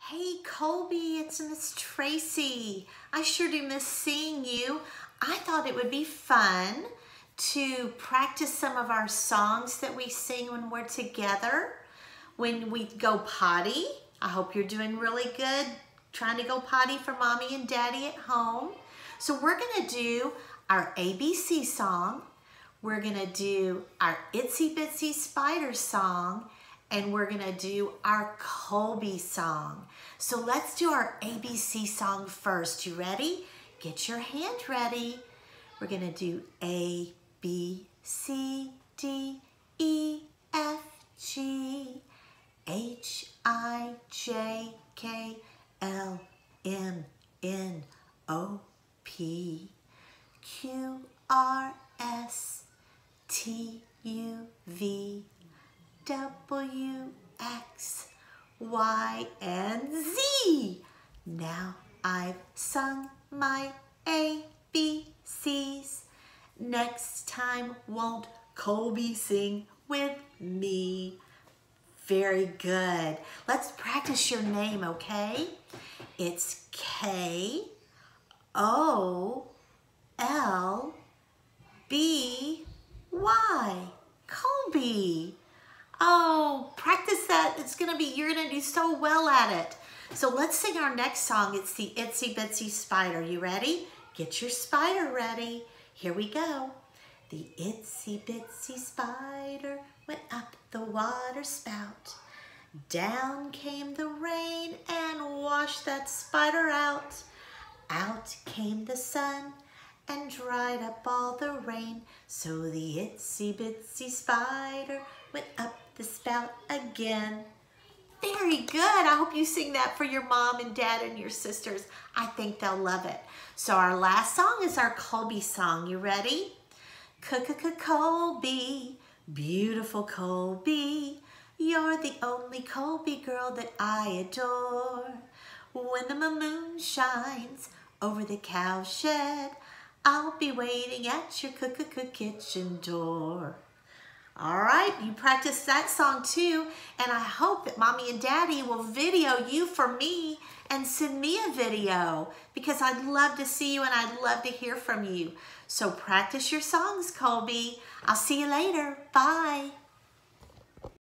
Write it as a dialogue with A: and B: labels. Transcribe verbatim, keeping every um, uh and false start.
A: Hey Colby, it's Miss Tracy. I sure do miss seeing you. I thought it would be fun to practice some of our songs that we sing when we're together, when we go potty. I hope you're doing really good trying to go potty for mommy and daddy at home. So we're gonna do our A B C song. We're gonna do our Itsy Bitsy Spider song, and we're gonna do our Kolby song. So let's do our A B C song first. You ready? Get your hand ready. We're gonna do A, B, C, D, E, F, G, H, I, J, K, L, M, N, O, P, Q, R, S, T, U, V, W, X, Y, and Z. Now I've sung my A B Cs. Next time, won't Kolby sing with me? Very good. Let's practice your name, okay? It's K O L B Y. Kolby. Oh, practice that. It's gonna be, you're gonna do so well at it. So let's sing our next song. It's the Itsy Bitsy Spider. You ready? Get your spider ready. Here we go. The itsy bitsy spider went up the water spout. Down came the rain and washed that spider out. Out came the sun and dried up all the rain. So the itsy bitsy spider went up the spout again. Very good. I hope you sing that for your mom and dad and your sisters. I think they'll love it. So our last song is our Kolby song. You ready? Kolby, beautiful Kolby, you're the only Kolby girl that I adore. When the moon shines over the cowshed, I'll be waiting at your kitchen door. All right, you practice that song too, and I hope that mommy and daddy will video you for me and send me a video, because I'd love to see you and I'd love to hear from you. So practice your songs, Kolby. I'll see you later. Bye.